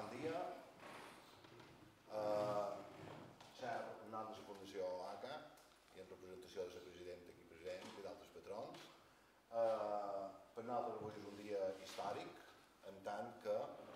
Bon dia. Som nom de la Fundació ACA i en representació de la presidenta aquí present i d'altres patrons. Per nosaltres avui és un dia històric, en tant que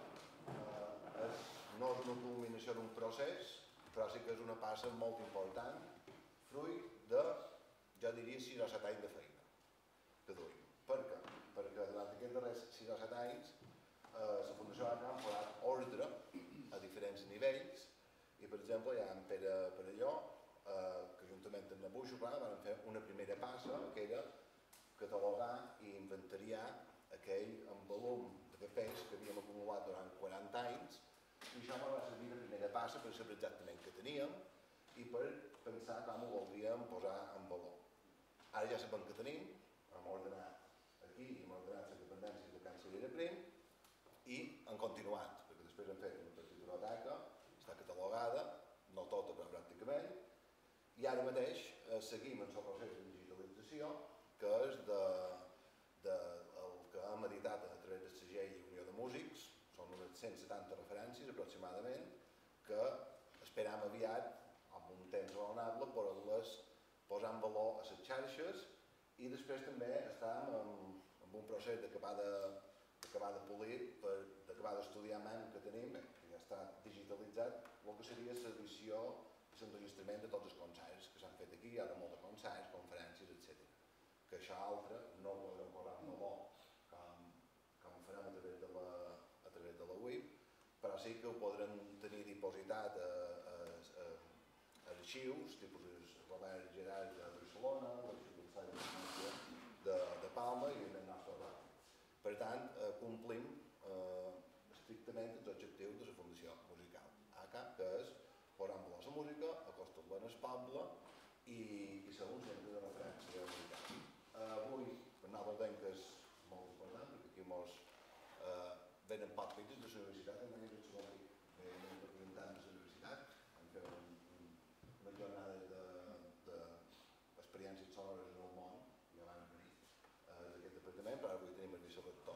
no és una culminació d'un procés, però sí que és una passa molt important, fruit de, jo diria, 6 o 7 anys de feina que duim. Per què? Perquè durant aquests darrers 6 o 7 anys la Fundació ACA ha posat ordre a diferents nivells i, per exemple, ja en Pere Perelló, que juntament amb Nabuixo, van fer una primera passa, que era catalogar i inventariar aquell volum de pes que havíem acumulat durant 40 anys, i això va servir de primera passa per saber exactament què teníem i per pensar com ho voldríem posar en valor. Ara ja sabem què tenim, hem ordenat aquí i hem ordenat les dependències de Can Cellera Prim i hem continuat, perquè després hem fet una partitura d'ACA, està catalogada, no tota però pràcticament, i ara mateix seguim en el procés de digitalització, que és el que hem editat a través del segell Unió de Músics, són unes 170 referències aproximadament, que esperam aviat, amb un temps raonable, poder-les posar en valor a les xarxes i després també estem en un procés d'acabar de polir, d'acabar d'estudiar man que tenim, que ja està digitalitzat, el que seria l'edició i l'enregistrament de tots els concerts que s'han fet aquí, hi ha molts concerts, conferències, etc. Que això altre no ho podrem posar en valor com ho farem a través de la web, però sí que ho podrem tenir dipositat a arxius, tipus el Robert Gerard de Barcelona, l'Arxiu de Palma i el nostre ràdio. Per tant, complim estrictament els objectius de la Fundació Musical ACA, que és posar en valor la música, acostar-la al poble i ser un centre de referència musical. Avui, per nosaltres entenc que és molt important, perquè aquí venen pocs fills de la universitat, en aquest moment venen representants de la universitat, han fet una jornada d'experiències sonores en el món, ja van venir d'aquest departament, però avui tenim el vicerector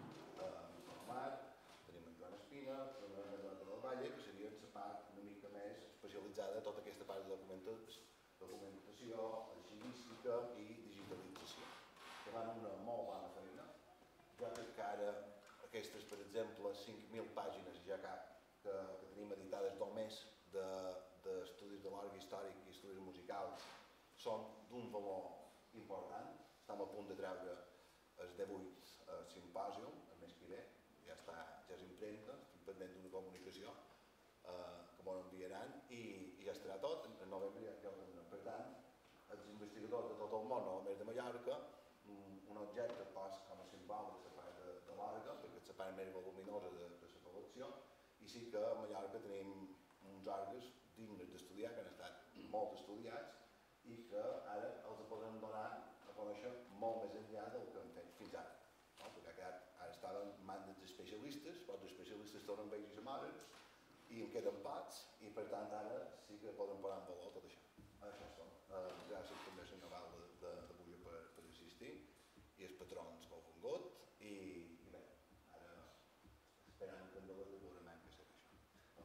Omar, tenim en Joan Espina, tenim en Eduardo del Valle, que serien la part una mica més especialitzada en tota aquesta part de documentació, arxivística i digitalització, que fan una molt bona feina. Jo crec que ara aquestes, per exemple, 5.000 pàgines ja que tenim editades només d'estudis de l'orgue històric i estudis musicals són d'un valor important. Estem a punt de treure el 18 simpòsium, el mes que ve, ja és impremta, estem pendent d'una comunicació que m'ho enviaran i ja estarà tot, en novembre ja ho tindrem. Per tant, els investigadors de tot el món, no només de Mallorca, un objecte pas com a símbol de la part de l'orgue, perquè és la part més voluminosa de la col·lecció, i sí que a Mallorca tenim uns orgues dignes d'estudiar, que han estat molt estudiats, i que ara els podem donar a conèixer molt més enllà del que hem fet fins ara. Perquè ara estaven en mans dels especialistes, però els especialistes tornen vells i se moren, i en queden pocs, i per tant ara sí que podem posar en valor tot això. Això són. Gràcies també a la Naval d'avui per assistir, i els patrons que heu vingut, i bé, ara esperem que en desenvolupament que sigui això.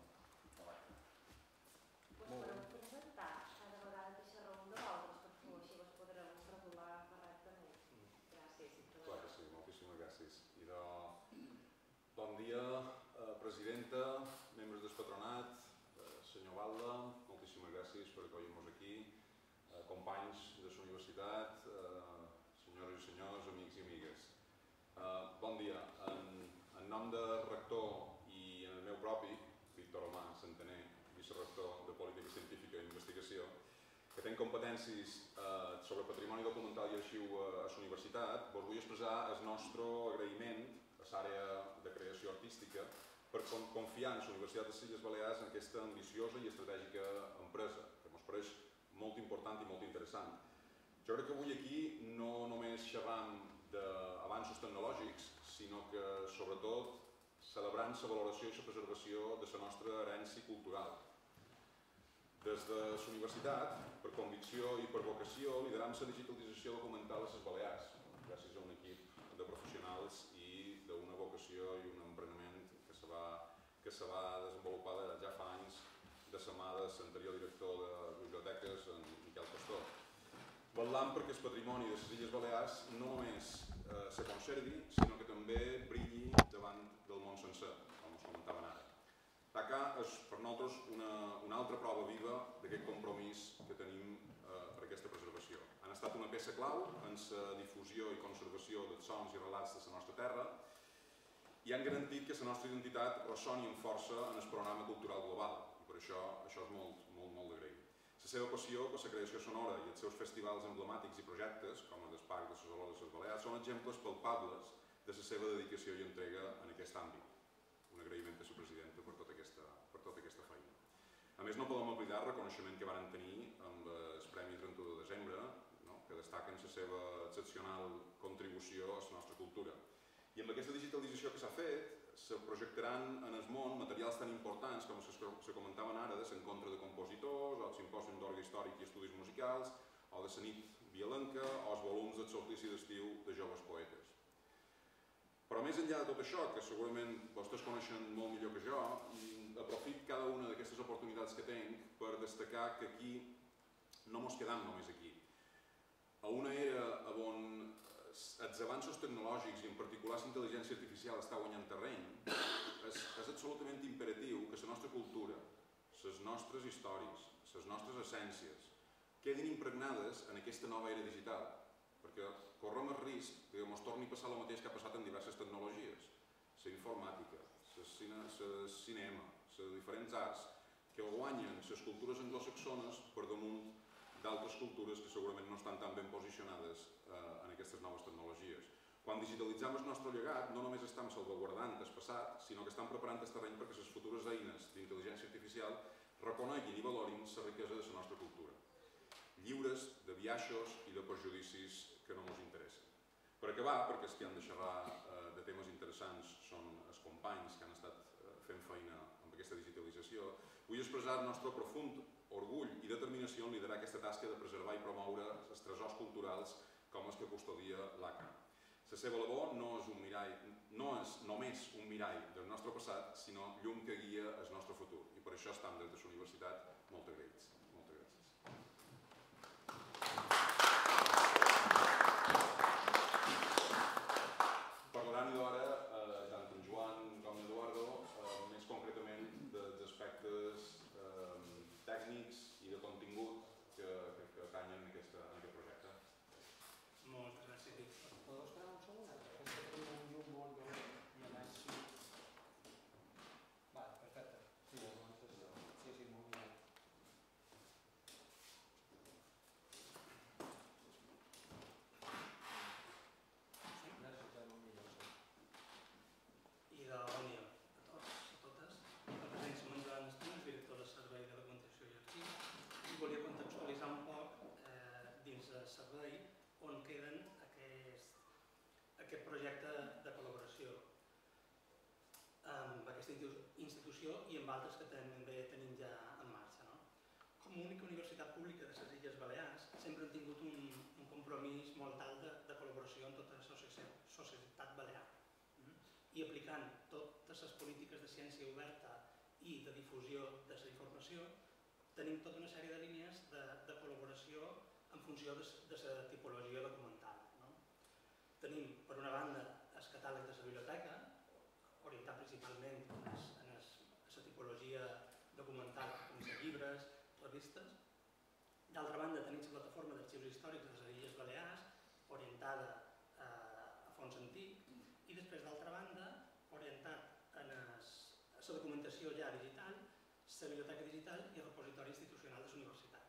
Podem presentar cada vegada que xerreu de vosaltres, perquè així vos podreu regular correctament. Gràcies. Clar que sí, moltíssimes gràcies. Bon dia, presidenta, membres del patronat, senyor Balda, moltíssimes gràcies per acollir-nos aquí, companys de la universitat, senyores i senyors, amics i amigues. Bon dia. En nom del rector i en el meu propi, Víctor Romà Santaner, vicerector de Política Científica i Investigació, que té competències sobre patrimoni documental i arxiu a la universitat, vos vull expressar el nostre agraïment a l'àrea de creació artística per confiar en la Universitat de les Illes Balears en aquesta ambiciosa i estratègica empresa, que ens pareix molt important i molt interessant. Jo crec que avui aquí no només xerram d'avanços tecnològics, sinó que, sobretot, celebrant la valoració i la preservació de la nostra herència cultural. Des de la universitat, per convicció i per vocació, lideram la digitalització documental a les Balears, gràcies a un equip de professionals i d'una vocació i un empreniment que se va que se va desenvolupar ja fa anys de la mà de l'anterior director de biblioteques, en Miquel Pastor. Vetllant perquè el patrimoni de les Illes Balears no només se conservi, sinó que també brilli davant del món sencer, com us comentaven ara. TACA és per nosaltres una altra prova viva d'aquest compromís que tenim per aquesta preservació. Han estat una peça clau en la difusió i conservació dels sons i relats de la nostra terra i han garantit que la nostra identitat ressoni amb força en el panorama cultural global. I per això és molt d'agrair. La seva passió per la creació sonora i els seus festivals emblemàtics i projectes, com el del Parc de les Olores de les Balears, són exemples palpables de la seva dedicació i entrega en aquest àmbit. Un agraïment a la presidenta per tota aquesta feina. A més, no podem oblidar el reconeixement que van tenir amb el Premi 31 de desembre, que destaquen la seva excepcional contribució a la nostra cultura. I amb aquesta digitalització que s'ha fet, se projectaran en el món materials tan importants com se comentaven ara de l'encontre de compositors, o el simpòsium d'orgue històric i estudis musicals, o de la nit vialenca, o els volums del solstici d'estiu de joves poetes. Però més enllà de tot això, que segurament vostès coneixen molt millor que jo, aprofit cada una d'aquestes oportunitats que tinc per destacar que aquí no ens quedam només aquí. A una era on els avanços tecnològics i en particular la intel·ligència artificial està guanyant terreny, és absolutament imperatiu que la nostra cultura, les nostres històries, les nostres essències quedin impregnades en aquesta nova era digital, perquè correm el risc que ens torni a passar el mateix que ha passat en diverses tecnologies, la informàtica, el cinema, les diferents arts, que guanyen les cultures anglosaxones per damunt d'altres cultures que segurament no estan tan ben posicionades en aquestes noves tecnologies. Quan digitalitzem el nostre llegat, no només estem salvaguardant el passat, sinó que estem preparant el terreny perquè les futures eines d'intel·ligència artificial reconeguin i valorin la riquesa de la nostra cultura, lliures de biaixos i de perjudicis que no ens interessen. Per acabar, perquè els que han de xerrar de temes interessants són els companys que han estat fent feina amb aquesta digitalització, vull expressar el nostre profund orgull i determinació en liderar aquesta tasca de preservar i promoure els tresors culturals com els que custodia l'ACA. La seva labor no és només un mirall del nostre passat, sinó llum que guia el nostre futur. I per això estem des de la universitat molt agraïts. Moltes gràcies. Parlaran d'hora tant en Joan com en Eduardo, més concretament dels aspectes tècnics i de contingut que atanyen en aquest projecte. Moltes gràcies. ¿Puedo esperar un segundo? Es que tengo un jumbo y me da así. Vale, perfecto. Sí, sí, muy bien. Necessitem un millor sí. I de bon dia a tots, a totes. La presència amb en Joan Espines, director del Servei de Documentació i Arxiu, i volia contextualitzar un poc dins del servei on queden aquest projecte de col·laboració amb aquesta institució i amb altres que també tenim ja en marxa. Com a única universitat pública de les Illes Balears sempre hem tingut un compromís molt alt de col·laboració amb tota la societat balear i aplicant totes les polítiques de ciència oberta i de difusió de la informació tenim tota una sèrie de línies de col·laboració en funció de la tipologia documental. Tenim, per una banda, el catàleg de la biblioteca, orientat principalment a la tipologia documental, com de llibres, revistes. D'altra banda, tenim la plataforma d'arxius històrics de les Illes Balears, orientada a fons antic, i després, d'altra banda, orientat a la documentació ja digital, la biblioteca digital i el repositori institucional de la universitat.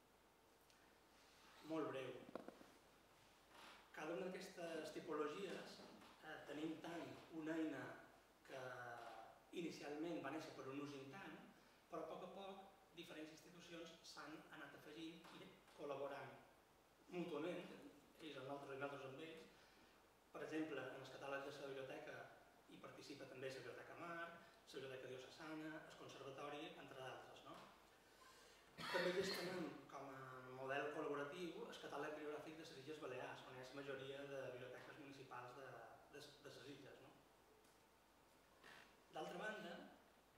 Molt breu. Cada una d'aquestes tipologies tenim tant una eina que inicialment va néixer per un ús intern, però a poc diferents institucions s'han anat afegint i col·laborant mútuament, ells amb nosaltres i nosaltres amb ells. Per exemple, en els catàlegs de la biblioteca hi participa també la Biblioteca Mar, la Biblioteca Diocesana, el Conservatori, entre d'altres. També gestionem com a model col·laboratiu el catàleg bibliogràfic de les Illes Balears, on hi ha la majoria de biblioteques municipals de les illes. D'altra banda,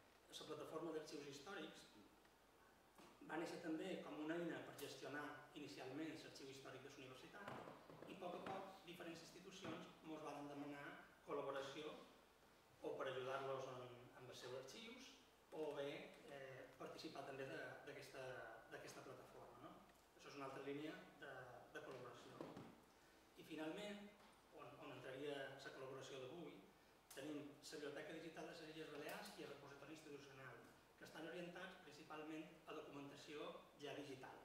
la plataforma d'arxius històrics va néixer també com una eina per gestionar inicialment l'arxiu històric de la universitat i a poc diferents institucions ens van demanar col·laboració o per ajudar-los amb els seus arxius o bé participar també d'aquesta plataforma. No? Això és una altra línia de col·laboració. I finalment, on entraria la col·laboració d'avui, tenim la Biblioteca Digital de les Illes Balears i el repositori institucional, que estan orientats principalment a documentació ja digital.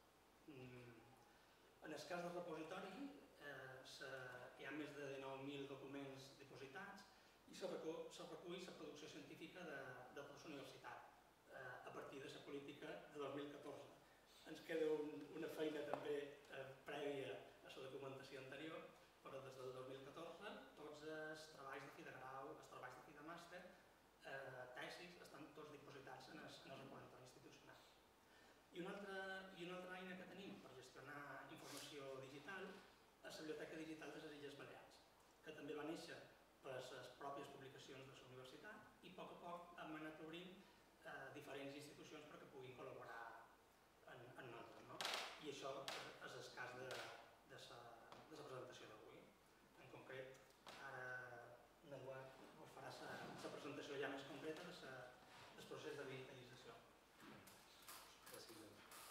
En el cas del repositori hi ha més de 19.000 documents dipositats i se recull la producció científica de tota la universitat a partir de la política de 2014. Ens queda una feina també prèvia a la documentació anterior, però des del 2014 tots els treballs de fi de grau, els treballs de fi de màster, tesis, estan tots dipositats en el repositori institucional. I una altra eina que tenim per gestionar informació digital és la Biblioteca Digital de les Illes Balears, que també va néixer per les pròpies publicacions de la universitat i a poc hem anat obrint diferents institucions perquè puguin col·laborar en nosaltres. No? I això és el cas de la presentació d'avui. En concret, ara l'Eduard us farà la presentació ja més concreta del procés de digitalització. Gràcies.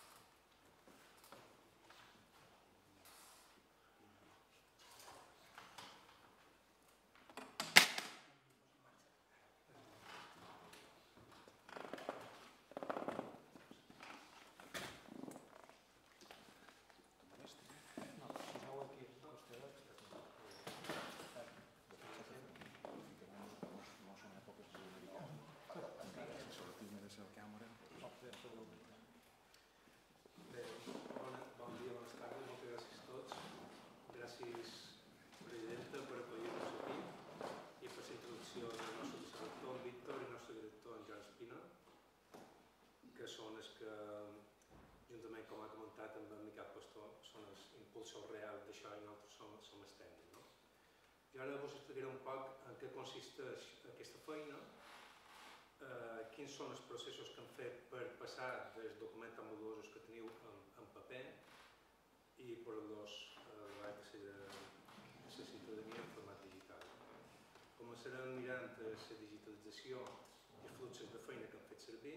Bon dia, bones tardes, moltes gràcies a tots. Gràcies, presidenta, per acollir-nos aquí i per la introducció del nostre vicerector, en Víctor, i el nostre director, en Joan Espina, que són els que, juntament com ha comentat amb en Miquel Pastor, són els impulsors reals d'això i nosaltres som els tècnics. No? Jo ara us explicaré un poc en què consisteix aquesta feina, quins són els processos que hem fet per passar dels documents tan valuosos que teniu en paper i per los de la ciutadania en format digital. Començarem mirant la digitalització i els fluxos de feina que hem fet servir.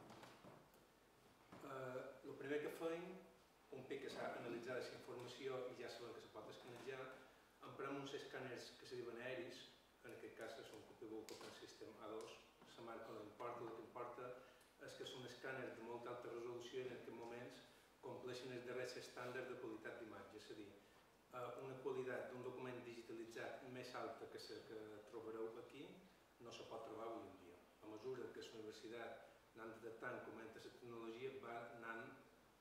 El primer que fem, un cop que s'ha analitzat aquesta informació i ja sabem que se pot escanejar, emprem uns escàners que se diuen aeris, en aquest cas és un copybook Open System A2, la marca no importa, el que importa és que són escàners de molta alta resolució i en aquests moments compleixen els darrers estàndards de qualitat d'imatge, és a dir, una qualitat d'un document digitalitzat més alta que la que trobareu aquí no se pot trobar avui en dia. A mesura que la universitat anant adaptant com augmenta la tecnologia va anant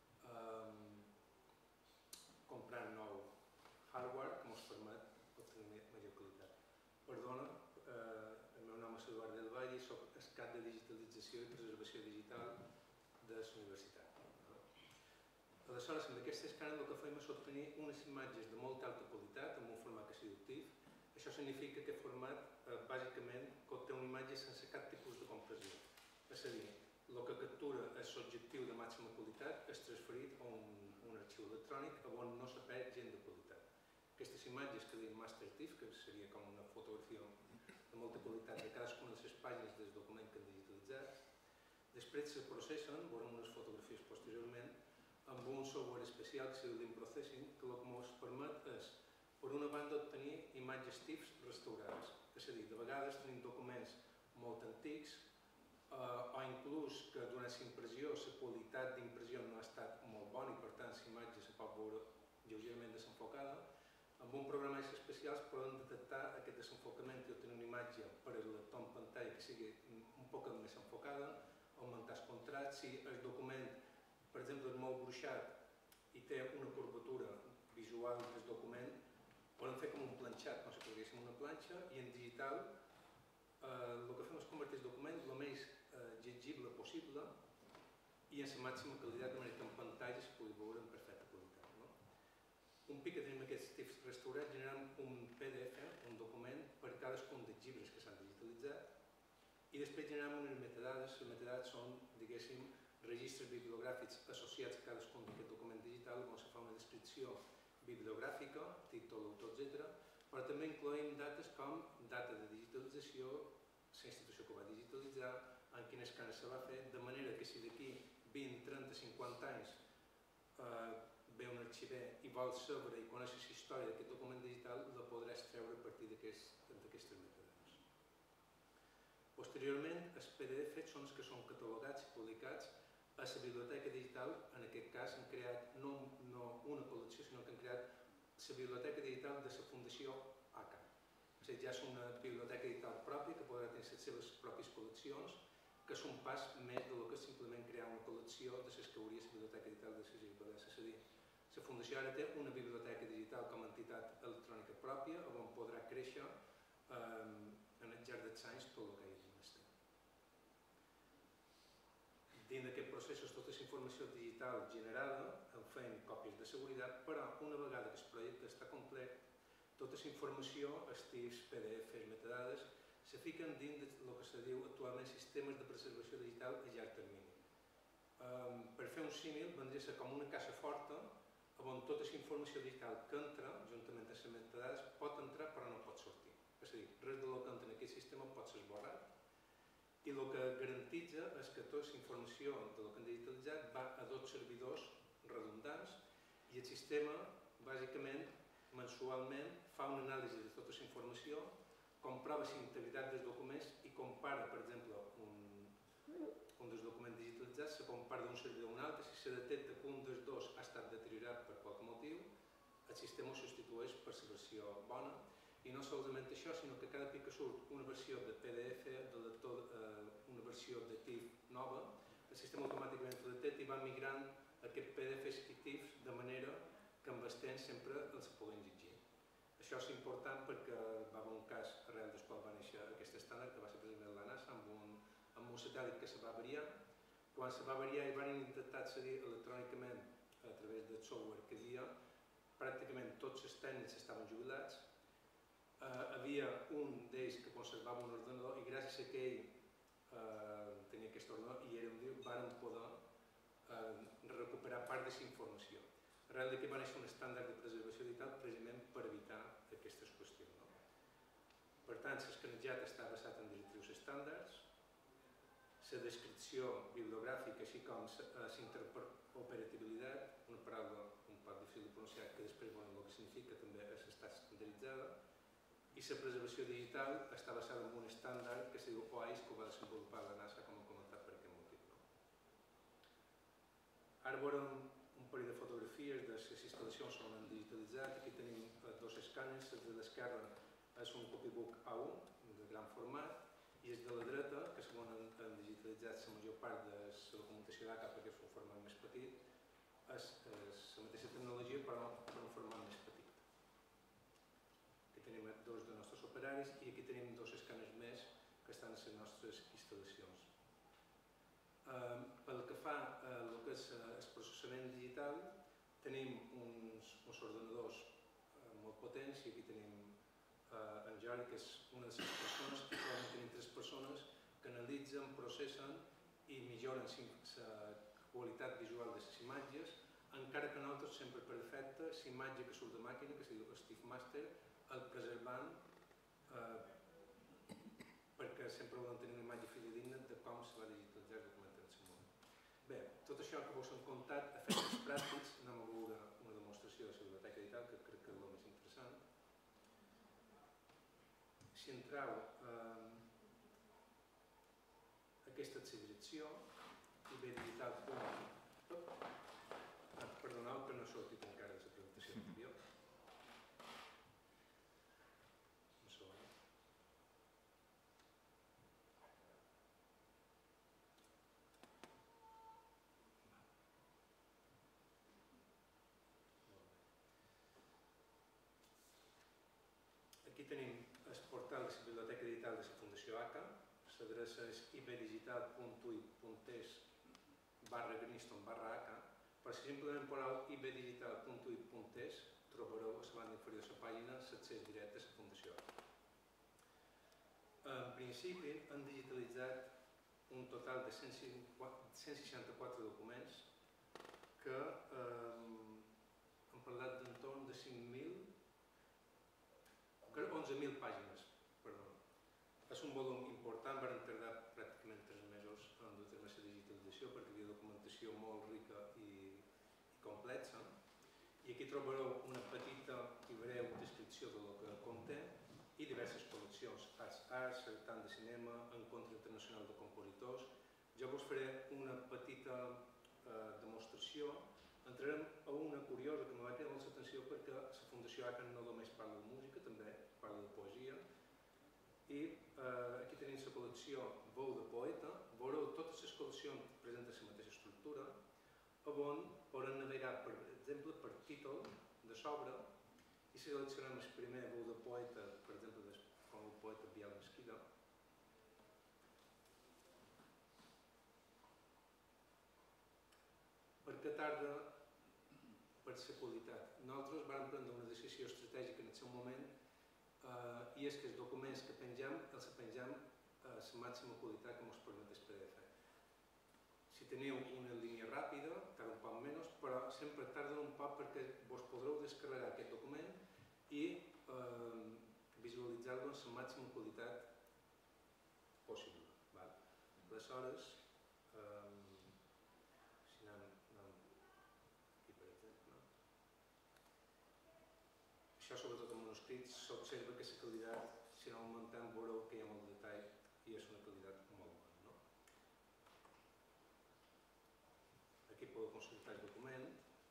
comprant nou hardware que ens permet obtenir major qualitat. Perdona, el meu nom és Eduard Del Valle i soc el cap de digitalització i preservació digital de la universitat. Aleshores, amb aquest escàner el que fem és obtenir unes imatges de molta alta qualitat amb un format que sigui adaptiu. Això significa que aquest format bàsicament conté una imatge sense cap tipus de compressió. És a dir, el que captura és l'objectiu de màxima qualitat és transferit a un arxiu electrònic on no se perd gent de qualitat. Aquestes imatges que diem master TIFF, que seria com una fotografia de molta qualitat de cadascuna de les pàgines del document que hem digitalitzat, després se processen, veurem unes fotografies posteriorment, amb un software especial que es diu l'Improcessing, que el que ens permet és, per una banda, obtenir imatges TIFFs restaurades. És a dir, de vegades tenim documents molt antics o inclús que durant la impressió la qualitat d'impressió no ha estat molt bona i per tant la imatge se pot veure lleugerament desenfocada. Amb un programa especial podem detectar aquest desenfocament i obtenir una imatge per al lector en pantalla que sigui un poc més enfocada, augmentar el contrast. Si el document, per exemple, és molt gruixat i té una curvatura visual del document, podem fer com un planxat, com si poséssim una planxa, i en digital el que fem és convertir el document el més llegible possible i en la màxima qualitat, de manera que en pantalla es pugui veure en perfecta qualitat. Un cop que tenim aquests TIFFs restaurats, generem un PDF, un document, per cadascun dels llibres que s'han digitalitzat i I després generem unes metadades. Les metadades són, diguéssim, registres bibliogràfics associats a cadascun d'aquest document digital, on se fa una descripció bibliogràfica, títol, autor, etc. Però també incloem dates com data de digitalització, la institució que ho va digitalitzar, en quin escàner se va fer, de manera que si d'aquí 20, 30, 50 anys ve un arxiver i vol saber i conèixer la història d'aquest document digital, la podrà extreure a partir d'aquestes metadades. Posteriorment, els PDFs són els que són catalogats i publicats a la biblioteca digital. En aquest cas han creat no una col·lecció, sinó que han creat la biblioteca digital de la Fundació ACA. O sigui, ja és una biblioteca digital pròpia que podrà tenir les seves pròpies col·leccions, que és un pas més del que és simplement crear una col·lecció de les que hauria la biblioteca digital de les Illes. És a dir, la Fundació ara té una biblioteca digital com a entitat electrònica pròpia, on podrà créixer en el llarg dels anys tot el que hi hagi més temps. Dins d'aquest procés, tota la informació digital generada en fem còpies de seguretat, però una vegada que el projecte està complet, tota la informació, estils, PDFs, metadades, se fiquen dins del que se diu actualment sistemes de preservació digital a llarg termini. Per fer un símil, vendria a ser com una caixa forta on tota la informació digital que entra, juntament amb les metadades, pot entrar però no pot sortir. És a dir, res del que entra en aquest sistema pot ser esborrat, i el que garantitza és que tota la informació del que hem digitalitzat va a 2 servidors redundants i el sistema, bàsicament, mensualment, fa una anàlisi de tota la informació, comprova la integritat dels documents i compara, per exemple, un dels documents digitalitzats, se compara d'un servidor a un altre, si se detecta que un dels dos ha estat deteriorat per qualque motiu, el sistema ho substitueix per la versió bona. I no solament això, sinó que cada cop que surt una versió de PDF, de lector, una versió de TIFF nova, el sistema automàticament ho detecta i va migrant aquests PDFs i TIFFs de manera que amb el temps sempre els puguem llegir. Això és important perquè va haver un cas arrel del qual va néixer aquest estàndard, que va ser precisament la NASA, amb un satèl·lit que se va variar. Quan se va variar i van intentar accedir electrònicament a través del software que hi havia, pràcticament tots els tècnics estaven jubilats. Havia un d'ells que conservava un ordenador i gràcies a que ell tenia aquest ordenador i era un dia, van poder recuperar part de la informació. Arrel d'aquí va néixer un estàndard de preservació digital precisament per evitar aquestes qüestions. Per tant, l'escanejat està basat en directrius estàndards, la descripció bibliogràfica, així com la interoperabilitat, una paraula un poc difícil de pronunciar que després veurem el que significa, també està estandarditzada, i la preservació digital està basada en un estàndard que es diu OAIS, que ho va desenvolupar la NASA, com hem comentat, per aquest motiu. Ara veurem un parell de fotografies de les instal·lacions on han digitalitzat. Aquí tenim 2 escàners, el de l'esquerra és un copybook A1 de gran format i el de la dreta, que segons han digitalitzat la major part de la documentació d'ACA perquè és un format més petit, és la mateixa tecnologia però per un format més petit. Aquí tenim 2 dels nostres operaris i aquí tenim 2 escàners més que estan a les nostres instal·lacions. Pel que fa a el que és el processament digital, tenim uns ordenadors molt potents i aquí tenim en Jordi, que és una de les persones, que poden tenir 3 persones que analitzen, processen i milloren la qualitat visual de les imatges, encara que nosaltres sempre per defecte la imatge que surt de màquina, que es diu Steve Master, el preservant perquè sempre volen tenir una imatge fidedigna de com se va digitalitzar el document en el seu moment. Bé, tot això que vos hem contat, efectes pràctics, anem a veure una demostració de la biblioteca digital, que crec que és el més interessant. Si entreu aquesta és la direcció, ibdigital.com. Perdoneu que no he sortit encara de la presentació anterior. Un segon. Aquí tenim el portal de la biblioteca digital de la Fundació ACA. L'adreça és ibdigital.ui.es/Greenston/ACA, però si simplement poseu ibdigital.ui.es trobareu a la banda inferior de la pàgina l'accés directe a la Fundació ACA. En principi han digitalitzat un total de 164 documents que han parlat d'entorn de 11.000 pàgines. És un volum important, van tardar pràcticament 3 mesos en dur a terme la digitalització perquè hi havia documentació molt rica i complexa. I aquí trobareu una petita i breu descripció del que conté i diverses col·leccions, arts, certamen de cinema, encontre internacional de compositors. Jo vos faré una petita demostració. Entrarem a una curiosa que m'ha cridat molta atenció perquè la Fundació ACAN no només parla de música, també parla de poesia. I aquí tenim la col·lecció Veu de Poeta. Veureu totes les col·leccions presenten la mateixa estructura, on podem navegar, per exemple, per títol de sobre i seleccionem el primer Veu de Poeta, per exemple, com el poeta Biel Mesquida. Per què tarda? Per la qualitat. Nosaltres vam prendre una decisió estratègica en el seu moment i és que els documents que pengem els pengem a la màxima qualitat que ens permet el PDF. Si teniu una línia ràpida, tarda un poc menys, però sempre tarda un poc perquè vos podreu descarregar aquest document i visualitzar-lo en la màxima qualitat possible. Aleshores, si anem aquí per exemple, això sobretot en manuscrits s'observa que la qualitat, si no augmentem, veureu que hi ha molt detall i és una qualitat molt bona. Aquí podeu consultar el document.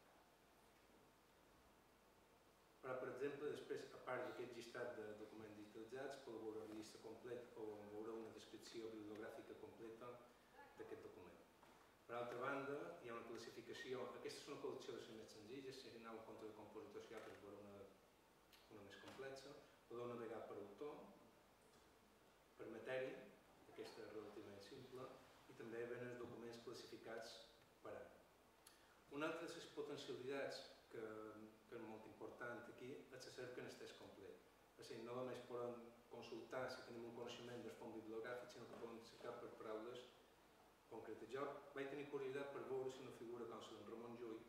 Però, per exemple, després, a part d'aquest llistat de documents digitalitzats, podeu veure la llista completa o veureu una descripció bibliogràfica completa d'aquest document. Per altra banda, hi ha una classificació. Aquesta és una col·lecció de les més senzilles. Si aneu en compte de compositors ja, doncs veureu una més complexa. Podeu navegar per autor, per matèria, aquesta és relativament simple, i també venen els documents classificats per any. Una altra de les potencialitats que és molt important aquí és la cerca en el text complet. És a dir, no només podem consultar si tenim un coneixement del fons bibliogràfic, sinó que podem cercar per paraules concretes. Jo vaig tenir curiositat per veure si una figura com la d'en Ramon Llull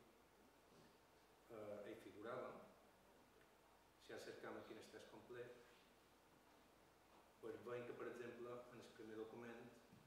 hi figurava. Si ja cercam aquí en el text complet, veiem que, per exemple, en el primer document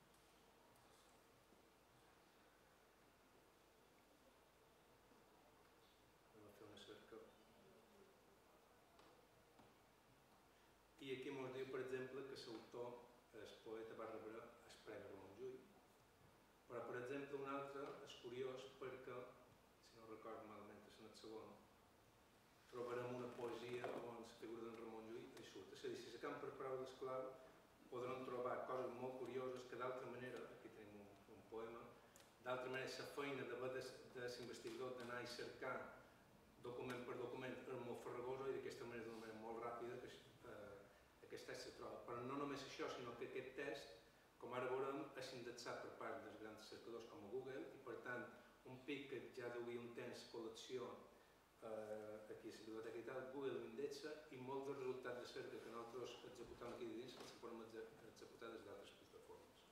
i aquí ens diu, per exemple, que l'autor, el poeta, va rebre el Premi Ramon Llull. Però, per exemple, un altre és curiós perquè, si no recordo malament, és en el segon, trobarem una poesia on la figura d'en Ramon Llull hi surt. És a dir, si cercam per paraules clau, podrem trobar coses molt curioses que d'altra manera, aquí tenim un poema, d'altra manera la feina de l'investigador d'anar i cercar document per document és molt farragosa i d'aquesta manera, d'una manera molt ràpida, aquest text se troba. Però no només això, sinó que aquest text, com ara veurem, és indexat per part dels grans cercadors com a Google i, per tant, un pic que ja duia un temps col·lecció aquí a la biblioteca i tal, Google ho indexa i molts dels resultats de cerca que nosaltres executam aquí dins els podem executar des d'altres plataformes.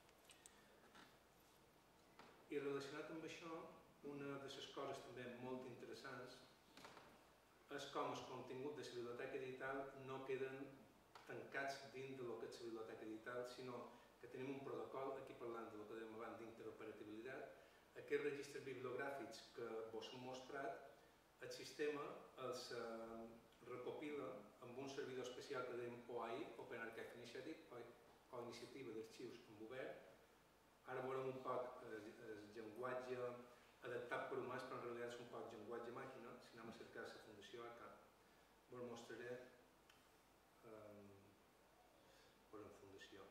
I relacionat amb això, una de les coses també molt interessants és com el contingut de la biblioteca digital no queden tancats dins del que és la biblioteca digital, sinó que tenim un protocol, aquí parlant del que dèiem abans d'interoperabilitat. Aquests registres bibliogràfics que vos hem mostrat, el sistema els recopila amb un servidor especial que dèiem OAI, Open Archive Initiative, o Iniciativa d'Arxius en Obert. Ara veurem un poc el llenguatge adaptat per humans, però en realitat és un poc llenguatge màquina. Si anem a cercar la Fundació ACA, vos mostraré per una fundació.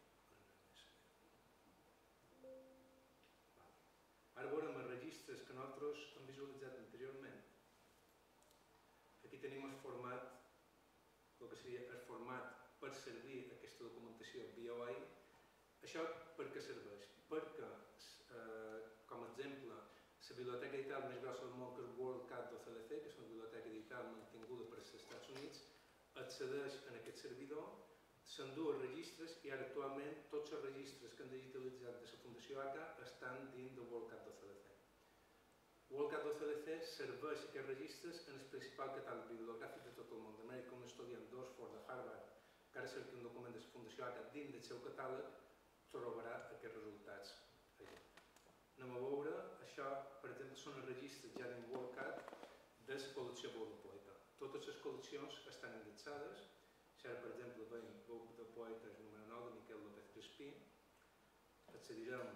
Ara veurem els registres que nosaltres hem visualitzat anteriorment. Aquí tenim el format, el que seria el format per servir aquesta documentació via OAI. Això per què serveix? Perquè, com a exemple, la biblioteca digital més grossa del món, que és WorldCat d'OCDC, que és una biblioteca digital mantinguda per als Estats Units, accedeix en aquest servidor. s'endú els registres i ara actualment tots els registres que han digitalitzat de la Fundació ACA estan dins del WorldCat d'OCLC. WorldCat d'OCLC serveix aquests registres en el principal catàleg bibliogràfic de tot el món. De manera que un estudiant d'Oxford, de Harvard, que ara cerca un document de la Fundació ACA dins del seu catàleg, trobarà aquests resultats allà. Anem a veure, això, per exemple, són els registres ja dins WorldCat de la col·lecció Bou de Poeta. Totes les col·leccions estan indexades. Si ara, per exemple, veiem Bou de Poetes número 9 de Miquel López Crespí, accedirem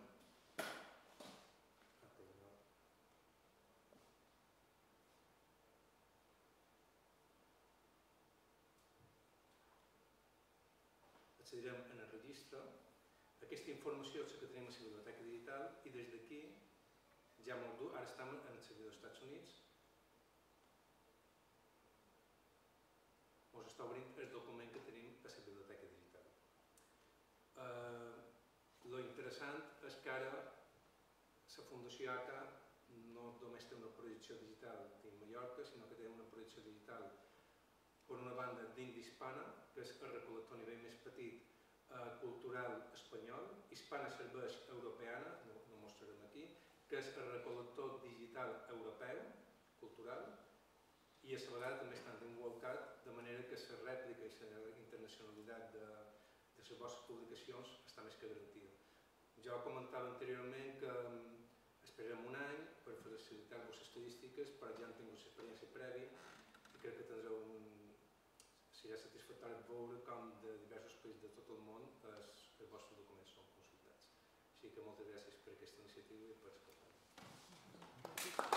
en el registre. Aquesta informació és la que tenim a la biblioteca digital i des d'aquí ja molt dur, ara estem en el servidor dels Estats Units, ens està obrint el document que tenim a la biblioteca digital. Lo interessant és que ara la Fundació ACA no només té una projecció digital dins Mallorca, sinó que té una projecció digital per una banda dins d'Hispana, que és el recol·lector a nivell més petit cultural espanyol. Hispana serveix europeana, no mostrarem aquí, que és el recol·lector digital europeu cultural, i a la vegada també estan dins WorldCat, de manera que la rèplica i la internacionalitat de les vostres publicacions està més que garantida. Jo comentava anteriorment que esperarem un any per facilitar-vos les estadístiques, però ja han tingut l'experiència prèvia i crec que serà satisfactori veure com de diversos països de tot el món els vostres documents són consultats. Així que moltes gràcies per aquesta iniciativa i per escoltar-me.